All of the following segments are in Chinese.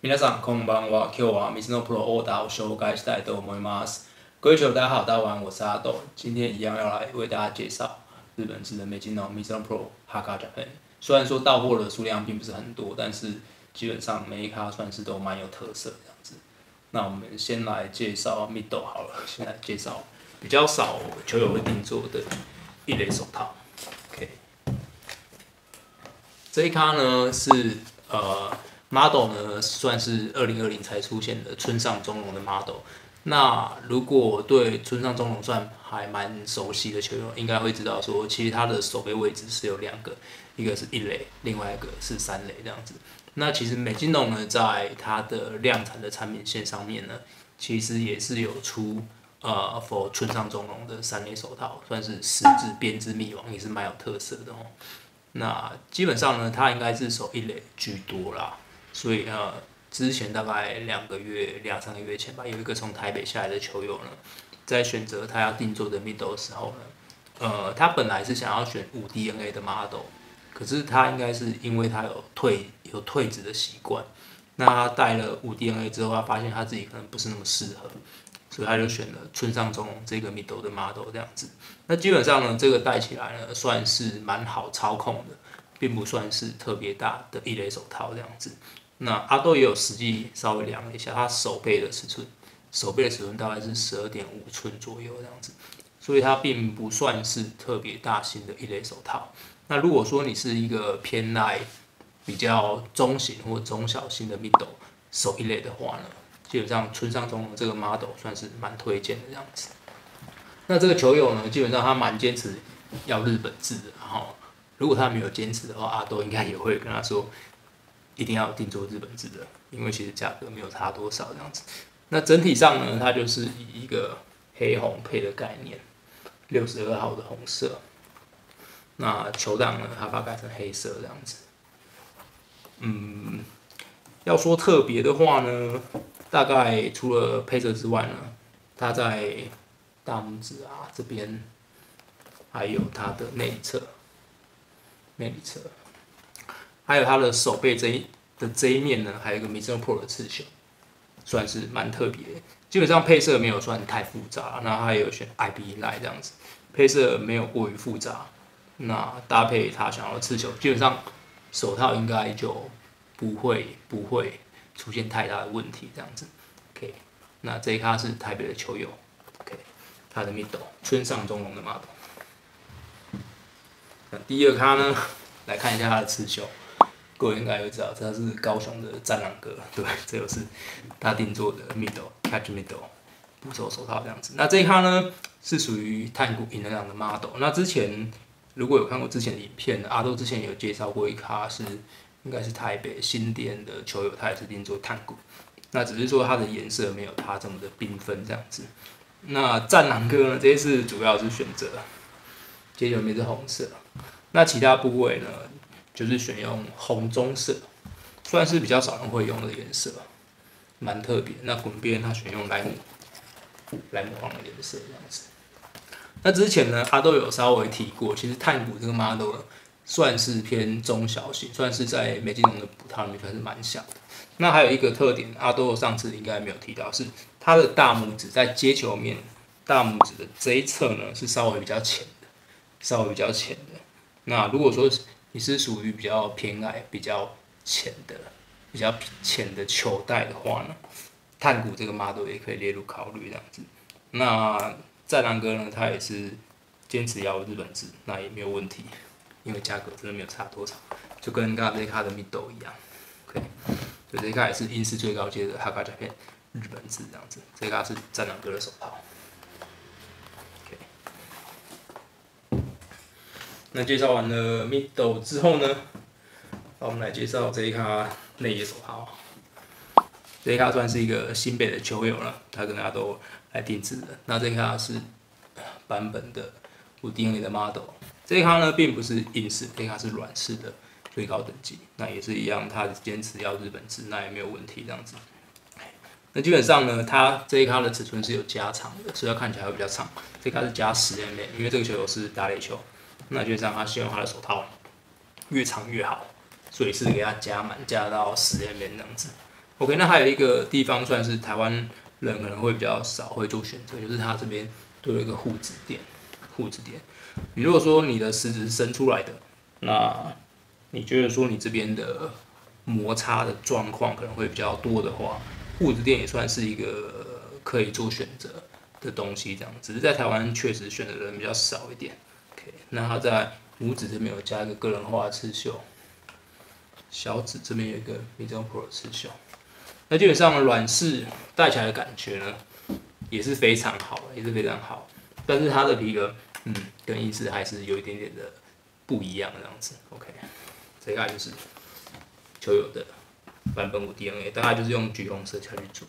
皆さんこんばんは。今日は水のプロオーダーを紹介したいと思います。各位球友大家好，大家晚安，我是阿豆。今天一样要来为大家介绍日本制的美津浓 Mizuno Pro Haka Japan。虽然说到货的数量并不是很多，但是基本上每一卡算是都蛮有特色这样子。那我们先来介绍 Mido 好了，先来介绍比较少球友会定做的一垒手套。OK， 这一卡呢是model 呢算是2020才出现的村上中龙的 model。那如果对村上中龙算还蛮熟悉的球友，应该会知道说，其实他的守备位置是有两个，一个是一垒，另外一个是三垒这样子。那其实美津浓呢，在它的量产的产品线上面呢，其实也是有出for 村上中龙的三垒手套，算是十字编织密网，也是蛮有特色的哦。那基本上呢，它应该是守一垒居多啦，所以之前大概2、3个月前吧，有一个从台北下来的球友呢，在选择他要定做的 middle 的时候呢，他本来是想要选5 DNA 的 model， 可是他应该是因为他有退职的习惯，那他戴了5 DNA 之后，他发现他自己可能不是那么适合，所以他就选了村上中龙这个 middle 的 model 这样子。那基本上呢，这个戴起来呢，算是蛮好操控的，并不算是特别大的一垒手套这样子。那阿豆也有实际稍微量了一下，他手背的尺寸大概是12.5寸左右这样子，所以它并不算是特别大型的一垒手套。那如果说你是一个偏爱比较中型或中小型的 middle 守一垒的话呢，基本上村上中龙这个 model 算是蛮推荐的这样子。那这个球友呢，基本上他蛮坚持要日本制的，然后如果他没有坚持的话，阿豆应该也会跟他说，一定要定做日本制的，因为其实价格没有差多少这样子。那整体上呢，它就是以一个黑红配的概念，62号的红色。那球档呢，它把它改成黑色这样子。要说特别的话呢，大概除了配色之外呢，它在大拇指这边，还有它的内侧，还有它的手背这一面呢，还有一个 Mizuno Pro 的刺绣，算是蛮特别。基本上配色没有算太复杂，那它也有选 IB line 这样子，配色没有过于复杂。那搭配它想要的刺绣，基本上手套应该就不会出现太大的问题这样子。OK， 那这一卡是台北的球友 ，OK， 他的 middle 村上中龙的 model。那第二卡呢，来看一下它的刺绣。各位应该会知道，这是高雄的战狼哥，对，这就是他定做的 middle catch middle 捕手手套这样子。那这一卡呢是属于太古银那样的 model。那之前如果有看过之前的影片，阿豆之前有介绍过一卡是应该是台北新店的球友，他也是定做太古。那只是说它的颜色没有它这么的缤纷这样子。那战狼哥呢，这一次主要是选择接球面是红色，那其他部位呢？就是选用红棕色，算是比较少人会用的颜色，蛮特别。那滚边它选用莱姆黄的颜色这样子。那之前呢，阿豆有稍微提过，其实太古这个 model 算是偏中小型，算是在美津浓的捕套里面算是蛮小的。那还有一个特点，阿豆上次应该没有提到，是它的大拇指在接球面，大拇指的这一侧呢是稍微比较浅的。那如果说你是属于比较偏爱比较浅的球带的话呢，太古这个 model 也可以列入考虑这样子。那战狼哥呢，他也是坚持要日本制，那也没有问题，因为价格真的没有差多少，就跟刚刚这卡的 middle 一样。OK， 所以这卡也是英式最高阶的 Haka Japan 日本制这样子。这卡是战狼哥的手套。那介绍完了 middle 之后呢，我们来介绍这一卡内野手套。这一卡算是一个新北的球友了，他跟大家都来定制的。那这一卡是版本的5 DNA 的 model。这一卡呢并不是硬式，这一卡是软式的最高等级。那也是一样，他坚持要日本制，那也没有问题这样子。那基本上呢，它这一卡的尺寸是有加长的，所以它看起来会比较长。这一卡是加10 mm， 因为这个球友是打垒球。那就让他希望他的手套越长越好，所以是给他加满，加到10 mm 这样子。 OK， 那还有一个地方算是台湾人可能会比较少会做选择，就是它这边都有一个护指垫。护指垫，你如果说你的食指是伸出来的，那你觉得说你这边的摩擦的状况可能会比较多的话，护指垫也算是一个可以做选择的东西，这样。只是在台湾确实选择的人比较少一点。OK， 那它在拇指这边有加一个个人化的刺绣，小指这边有一个 Mizuno Pro 的刺绣。那基本上软式戴起来的感觉呢，也是非常好，也是非常好。但是它的皮革，跟意式还是有一点点的不一样这样子。OK， 这个就是球友的版本5 DNA， 大概就是用橘红色下去做。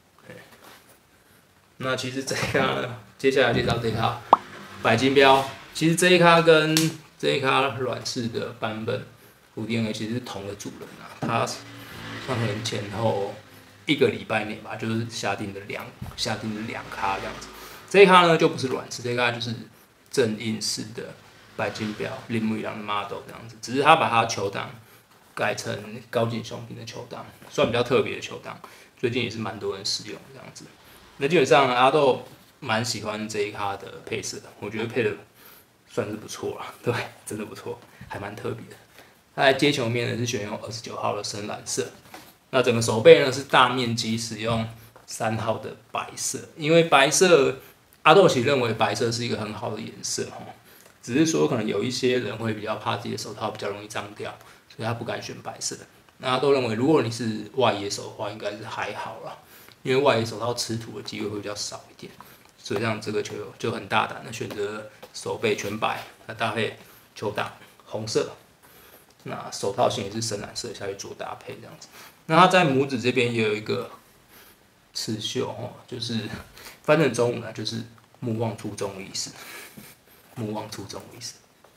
那其实这一咖呢，接下来介绍这一咖白金标，其实这一咖跟这一咖软式的版本5 DNA 其实是同个主人啊，它可能前后1个礼拜内吧，就是下定的两咖这样子。这一咖呢就不是软式，这一咖就是正印式的白金标铃木一郎的 model 这样子，只是他把它球档改成高进胸平的球档，算比较特别的球档，最近也是蛮多人使用这样子。那基本上阿豆蛮喜欢这一咖的配色，我觉得配的算是不错啦，对，真的不错，还蛮特别的。它在接球面呢是选用29号的深蓝色。那整个手背呢是大面积使用3号的白色，因为白色阿豆其实认为白色是一个很好的颜色只是说可能有一些人会比较怕自己的手套比较容易脏掉，所以他不敢选白色。那阿豆认为如果你是外野手的话，应该是还好啦，因为外野手套吃土的机会会比较少一点，所以让这个球友就很大胆的选择手背全白，那搭配球档红色，那手套型也是深蓝色下去做搭配这样子。那它在拇指这边也有一个刺绣就是翻成中文呢，就是勿忘初衷的意思。勿忘初衷的意思。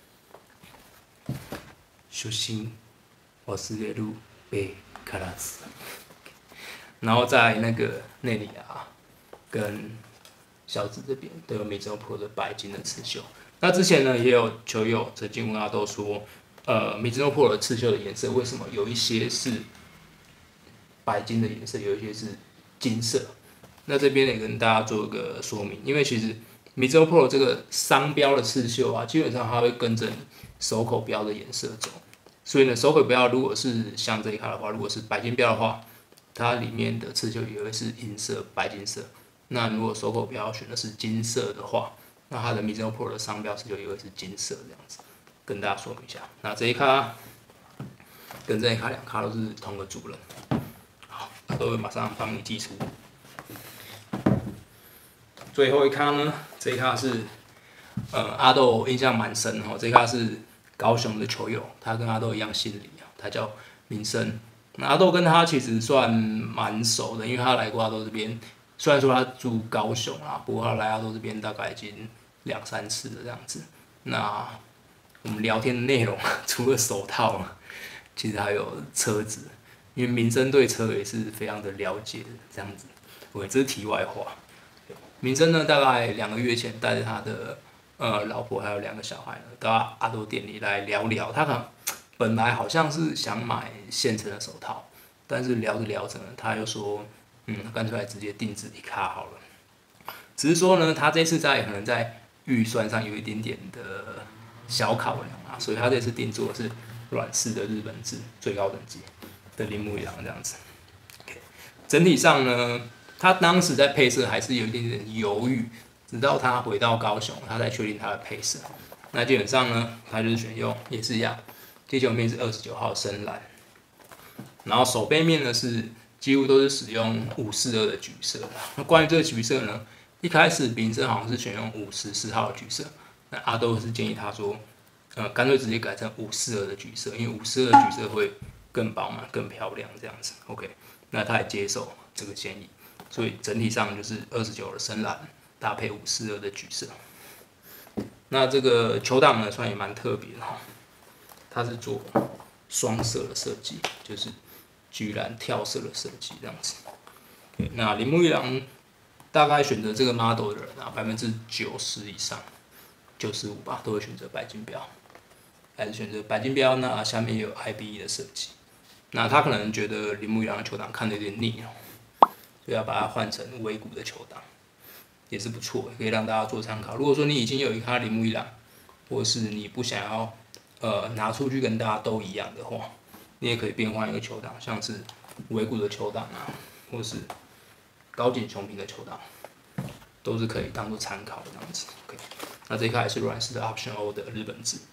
初心忘れるべからず。然后在那个内里啊跟小指这边都有Mizuno Pro的白金的刺绣。那之前呢也有球友曾经问阿豆说，Mizuno Pro 的刺绣的颜色为什么有一些是白金的颜色，有一些是金色？那这边也跟大家做一个说明，因为其实Mizuno Pro 这个商标的刺绣啊，基本上它会跟着你手口标的颜色走。所以呢，手口标如果是像这一卡的话，如果是白金标的话，它里面的刺绣也会是银色、白金色。那如果手口标选的是金色的话，那它的 Mizuno Pro 的商标刺绣也会是金色这样子。跟大家说明一下，那这一卡跟这一卡2卡都是同个主人，好，都会马上帮你寄出。最后一卡呢，这一卡是阿豆印象蛮深这一卡是高雄的球友，他跟阿豆一样姓李他叫民生。那阿豆跟他其实算蛮熟的，因为他来过阿豆这边，虽然说他住高雄不过他来阿豆这边大概已经2、3次了这样子。那我们聊天的内容除了手套，其实还有车子，因为民生对车也是非常的了解的这样子。对，这是题外话。民生呢，大概2个月前带着他的老婆还有2个小孩呢，到阿豆店里来聊聊。他可能本来好像是想买现成的手套，但是聊着聊着呢，他又说，干脆来直接定制一卡好了。只是说呢，他这次可能在预算上有一点点的小考量所以他这次定做的是软式的日本制最高等级的铃木一郎这样子。整体上呢，他当时在配色还是有一点点犹豫，直到他回到高雄，他才确定他的配色。那基本上呢，他就是选用也是一样，接球面是29号深蓝，然后手背面呢是几乎都是使用542的橘色。那关于这个橘色呢，一开始民生好像是选用54号的橘色，那阿豆是建议他说，干脆直接改成542的橘色，因为542的橘色会更饱满、更漂亮这样子。OK， 那他也接受这个建议。所以整体上就是29的深蓝搭配542的橘色。那这个球档呢，算也蛮特别的它是做双色的设计，就是居然跳色的设计这样子。那铃木一郎大概选择这个 model 的人90%以上，95%吧，都会选择白金标，还是选择白金标。那下面也有 IBE 的设计。 那他可能觉得铃木一朗的球档看得有点腻所以要把它换成尾骨的球档，也是不错，可以让大家做参考。如果说你已经有一颗铃木一朗，或是你不想要拿出去跟大家都一样的话，你也可以变换一个球档，像是尾骨的球档啊，或是高井雄平的球档，都是可以当做参考的这样子。OK， 那这一颗还是软式的 Option O 的日本制。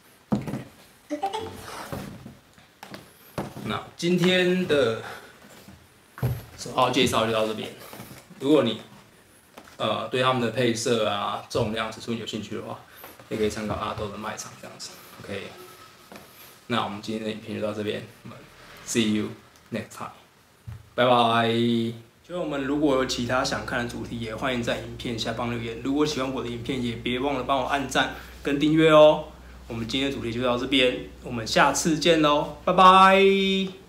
那今天的手号介绍就到这边。如果你对他们的配色啊、重量、尺寸有兴趣的话，也可以参考阿斗的卖场这样子。OK， 那我们今天的影片就到这边，我们 See you next time， 拜拜。就我们如果有其他想看的主题，也欢迎在影片下方留言。如果喜欢我的影片，也别忘了帮我按赞跟订阅哦。我们今天的主题就到这边，我们下次见喽，拜拜。